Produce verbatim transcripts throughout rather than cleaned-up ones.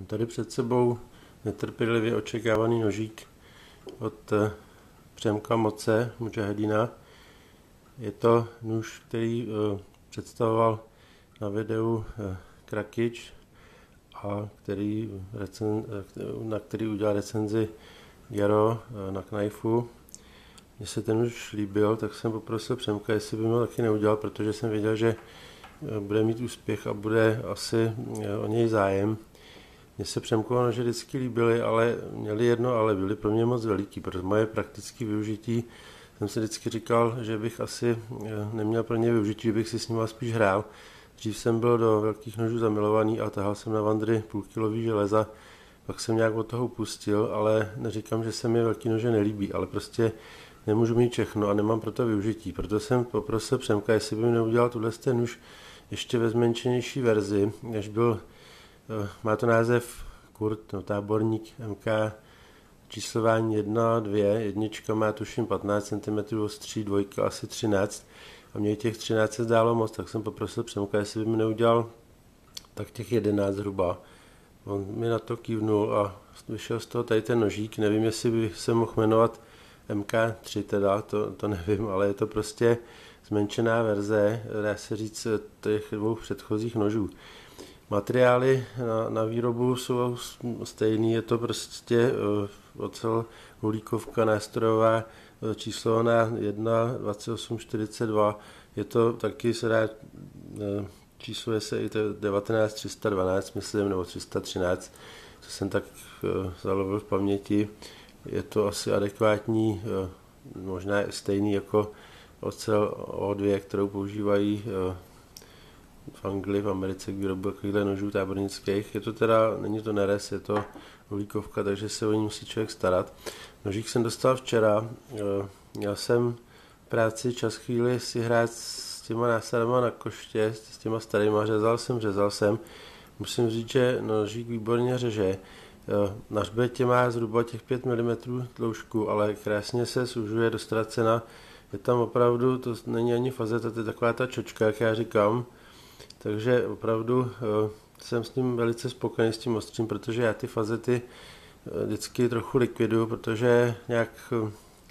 Mám tady před sebou netrpělivě očekávaný nožík od Přemka Moce, mudžahedína. Je to nůž, který uh, představoval na videu uh, Krakič a který recen, na který udělal recenzi Jaro uh, na Knifeu. Mně se ten nůž líbil, tak jsem poprosil Přemka, jestli by mi ho taky neudělal, protože jsem věděl, že uh, bude mít úspěch a bude asi uh, o něj zájem. Mně se Přemkova nože vždycky líbily, ale měli jedno, ale byly pro mě moc veliký. Pro moje praktické využití jsem si vždycky říkal, že bych asi neměl pro ně využití, že bych si s nimi spíš hrál. Dřív jsem byl do velkých nožů zamilovaný a tahal jsem na vandry půlkilový železa, pak jsem nějak od toho upustil, ale neříkám, že se mi velký nože nelíbí, ale prostě nemůžu mít všechno a nemám pro to využití. Proto jsem poprosil Přemka, jestli by mi neudělal tuhle ten nůž ještě ve zmenšenější verzi, než byl. Má to název Kurt, no, táborník M K, číslování jedna, dvě, jednička má tuším patnáct centimetrů ostří, dvojka asi třináct a mě těch třináct se zdálo moc, tak jsem poprosil Přemka, jestli by mi neudělal tak těch jedenáct zhruba. On mi na to kývnul a vyšel z toho tady ten nožík, nevím, jestli by se mohl jmenovat M K tři teda, to, to nevím, ale je to prostě zmenšená verze, dá se říct, těch dvou předchozích nožů. Materiály na, na výrobu jsou stejný, je to prostě uh, ocel hulíkovka nástrojová, číslovaná jedna dvacet osm čtyřicet dva, je to taky se dá, uh, čísluje se i devatenáct tři sta dvanáct, myslím, nebo tři sta třináct, co jsem tak uh, zalovil v paměti, je to asi adekvátní, uh, možná stejný jako ocel O dva, kterou používají uh, v Anglii, v Americe k výrobu takovýchhle nožů tábornických. Je to teda, není to nerez, je to hulíkovka, takže se o ní musí člověk starat. Nožík jsem dostal včera, měl jsem práci čas chvíli si hrát s těma násadama na koště, s těma starýma, řezal jsem, řezal jsem. Musím říct, že nožík výborně řeže. Na hřbetě má zhruba těch pět milimetrů tloušku, ale krásně se sužuje do ztracena. Je tam opravdu, to není ani fazeta, to je taková ta čočka, jak já říkám. Takže opravdu uh, jsem s ním velice spokojený s tím ostřím, protože já ty fazety uh, vždycky trochu likviduju, protože nějak uh,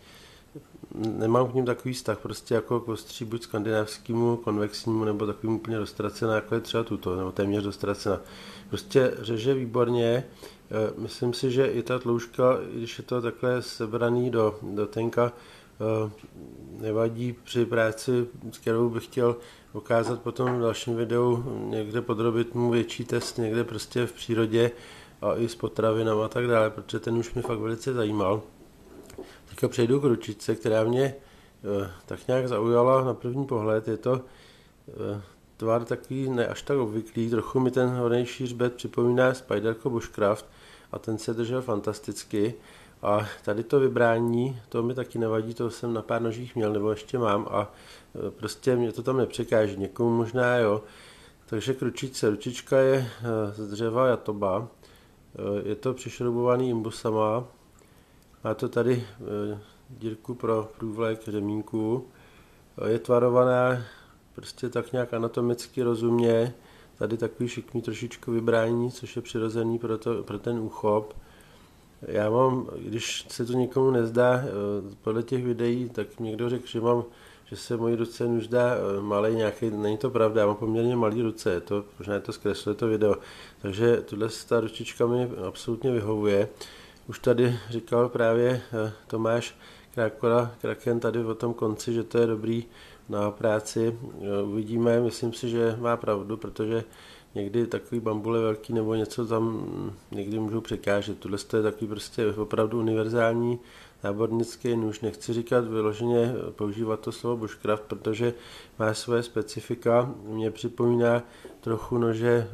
nemám k ním takový vztah, prostě jako k ostří buď skandinávskému, konvexnímu, nebo takovým úplně dostracená, jako je třeba tuto, nebo téměř dostracená. Prostě řeže výborně, uh, myslím si, že i ta tloušťka, když je to takhle sebraný do, do tenka, uh, nevadí při práci, s kterou bych chtěl ukázat potom v dalším videu, někde podrobit mu větší test, někde prostě v přírodě a i s potravinama a tak dále, protože ten už mě fakt velice zajímal. Teďka přejdu k ručičce, která mě e, tak nějak zaujala na první pohled. Je to e, tvar takový ne až tak obvyklý, trochu mi ten hornější hřbet připomíná Spyderco Bushcraft a ten se držel fantasticky. A tady to vybrání, to mi taky nevadí, to jsem na pár nožích měl, nebo ještě mám a prostě mě to tam nepřekáží, někomu možná jo. Takže k ručičce, ručička je z dřeva jatoba, je to přišroubovaný imbusama, má to tady dírku pro průvlek řemínku, je tvarovaná prostě tak nějak anatomicky rozumně, tady takový šikmý trošičku vybrání, což je přirozený pro, to, pro ten úchop. Já mám, když se to někomu nezdá, podle těch videí, tak někdo řekl, že mám, že se mojí ruce už dá malej nějaký, není to pravda, já mám poměrně malý ruce, je to, možná je to zkresluje to video, takže tuhle ta ručička mi absolutně vyhovuje. Už tady říkal právě Tomáš Krákora, Kraken tady o tom konci, že to je dobrý na práci, uvidíme, myslím si, že má pravdu, protože někdy takový bambule velký nebo něco tam někdy můžou překážet. Tohle je takový prostě opravdu univerzální tábornický nůž. Nechci říkat vyloženě používat to slovo bushcraft, protože má své specifika. Mě připomíná trochu nože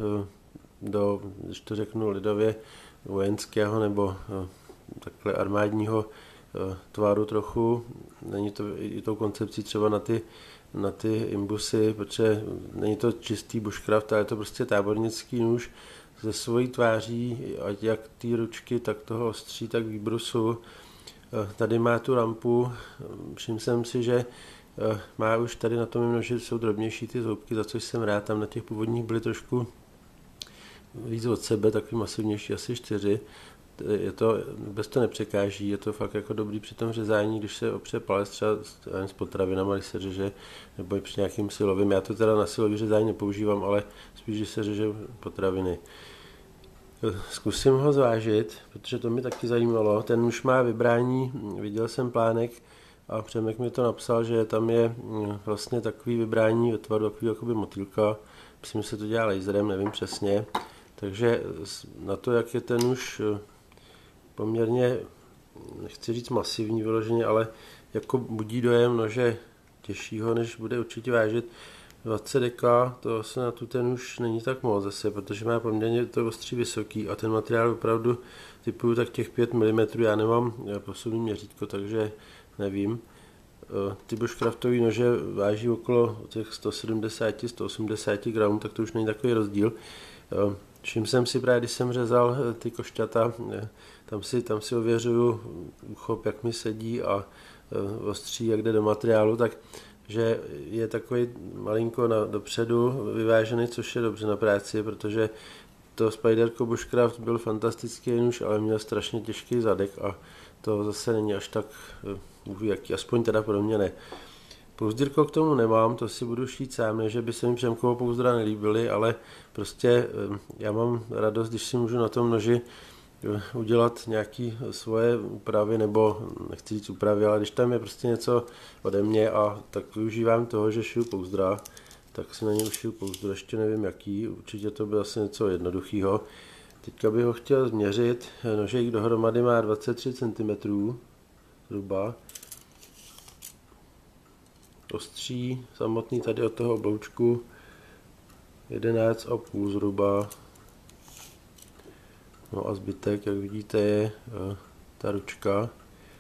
do, když to řeknu lidově, vojenského nebo takhle armádního tvaru trochu. Není to i tou koncepcí třeba na ty na ty imbusy, protože není to čistý bushcraft, ale je to prostě tábornický nůž ze svojí tváří, ať jak ty ručky, tak toho ostří, tak výbrusu. Tady má tu lampu, všiml jsem si, že má už tady na tom noži jsou drobnější ty zoubky, za což jsem rád, tam na těch původních byly trošku víc od sebe, takový masivnější, asi čtyři. Je to, bez to nepřekáží, je to fakt jako dobrý při tom řezání, když se opře palec třeba s potravinama, když se řeže, nebo při nějakým silovým. Já to teda na silový řezání nepoužívám, ale spíš, když se řeže potraviny. Zkusím ho zvážit, protože to mi taky zajímalo. Ten už má vybrání, viděl jsem plánek a Přemek mi to napsal, že tam je vlastně takový vybrání ve tvaru takový jakoby motýlka. Myslím, že se to dělá laserem, nevím přesně. Takže na to, jak je ten už poměrně, nechci říct masivní vyloženě, ale jako budí dojem nože těžšího, než bude určitě vážit. dvacet deka, to se na tu ten už není tak moc zase, protože má poměrně to ostří vysoký a ten materiál opravdu typuju tak těch pět milimetrů, já nemám posuvný měřítko, takže nevím. Ty bushcraftové nože váží okolo těch sto sedmdesát až sto osmdesát gramů, tak to už není takový rozdíl. Všiml jsem si právě, když jsem řezal ty košťata, tam si, tam si ověřuju úchop, jak mi sedí a ostří, jak jde do materiálu, tak že je takový malinko na, dopředu vyvážený, což je dobře na práci, protože to Spyderco Bushcraft byl fantastický nůž, ale měl strašně těžký zadek a to zase není až tak, jaký, aspoň teda pro mě ne. Pouzdírko k tomu nemám, to si budu šít sám, ne, že by se mi Přemkovo pouzdra nelíbily, ale prostě já mám radost, když si můžu na tom noži udělat nějaké svoje úpravy, nebo nechci říct úpravy, ale když tam je prostě něco ode mě a tak využívám toho, že šiju pouzdra, tak si na něj ušiju pouzdro, ještě nevím jaký, určitě to bylo asi něco jednoduchého. Teďka bych ho chtěl změřit, nožík dohromady má dvacet tři centimetrů zhruba. Ostří samotný tady od toho obloučku jedenáct a půl zhruba. No a zbytek, jak vidíte, je ta ručka.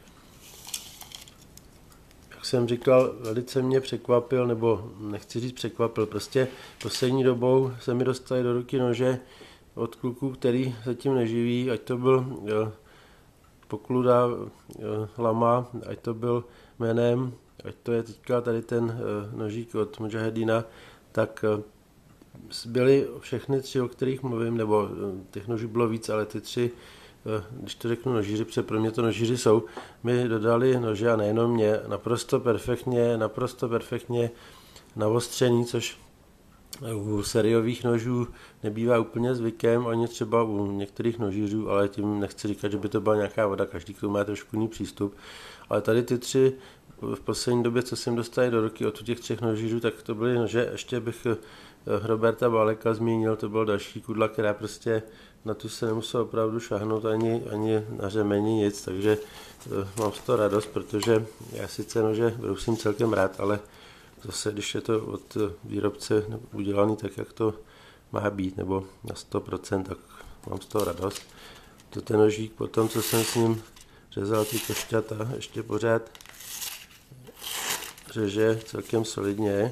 Jak jsem říkal, velice mě překvapil, nebo nechci říct překvapil, prostě poslední dobou se mi dostaly do ruky nože od kluků, který se tím neživí, ať to byl Pokluda, Lama, ať to byl Menem, ať to je teďka tady ten nožík od Mujahedina, tak byly všechny tři, o kterých mluvím, nebo těch noží bylo víc, ale ty tři, když to řeknu nožíři, protože pro mě to nožíři jsou, mi dodali nože a nejenom mě, naprosto perfektně, naprosto perfektně navostřený, což u sériových nožů nebývá úplně zvykem, ani třeba u některých nožířů, ale tím nechci říkat, že by to byla nějaká voda, každý k tomu má trošku jiný přístup, ale tady ty tři v poslední době, co jsem dostal do ruky od těch třech nožířů, tak to byly nože, ještě bych Roberta Baleka zmínil, to byl další kudla, která prostě na tu se nemusel opravdu šahnout ani, ani na řemeni nic, takže mám z toho radost, protože já sice nože brousím celkem rád, ale zase, když je to od výrobce udělaný tak, jak to má být, nebo na sto procent, tak mám z toho radost. To ten nožík, potom, co jsem s ním řezal ty košťata, ještě pořád řeže celkem solidně.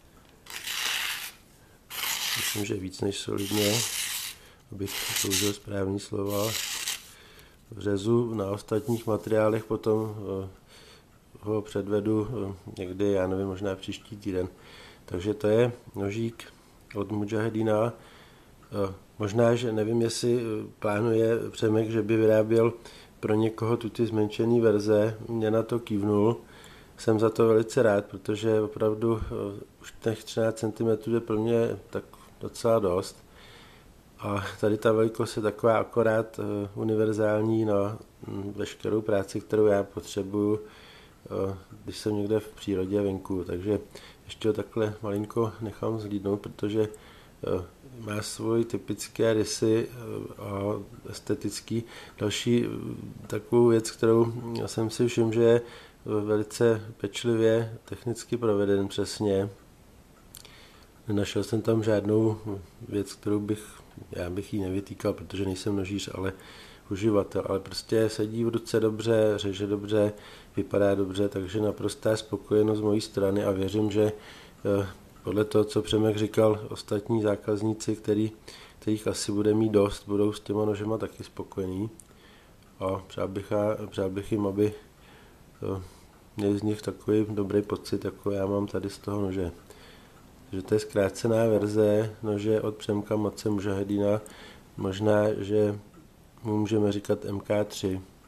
Myslím, že víc než solidně, abych použil správný slova. V řezu na ostatních materiálech potom ho předvedu někdy, já nevím, možná příští týden. Takže to je nožík od Mujahedina. Možná, že nevím, jestli plánuje Přemek, že by vyráběl pro někoho tu ty zmenšený verze. Mě na to kývnul. Jsem za to velice rád, protože opravdu už těch třináct centimetrů je pro mě tak docela dost. A tady ta velikost je taková akorát univerzální na veškerou práci, kterou já potřebuju, když jsem někde v přírodě venku. Takže ještě ho takhle malinko nechám zhlídnout, protože má svoje typické rysy a estetický. Další takovou věc, kterou jsem si všiml, že je velice pečlivě technicky proveden přesně. Nenašel jsem tam žádnou věc, kterou bych, já bych ji nevytýkal, protože nejsem nožíř, ale uživatel, ale prostě sedí v ruce dobře, řeže dobře, vypadá dobře, takže naprostá spokojenost z mojí strany a věřím, že podle toho, co Přemek říkal, ostatní zákazníci, který, kterých asi bude mít dost, budou s těma nožema taky spokojení a přál bych, přál bych jim, aby měli z nich takový dobrý pocit, jako já mám tady z toho nože. že to je zkrácená verze nože od Přemka Moce Mujahedina. Možná, že mu můžeme říkat M K tři.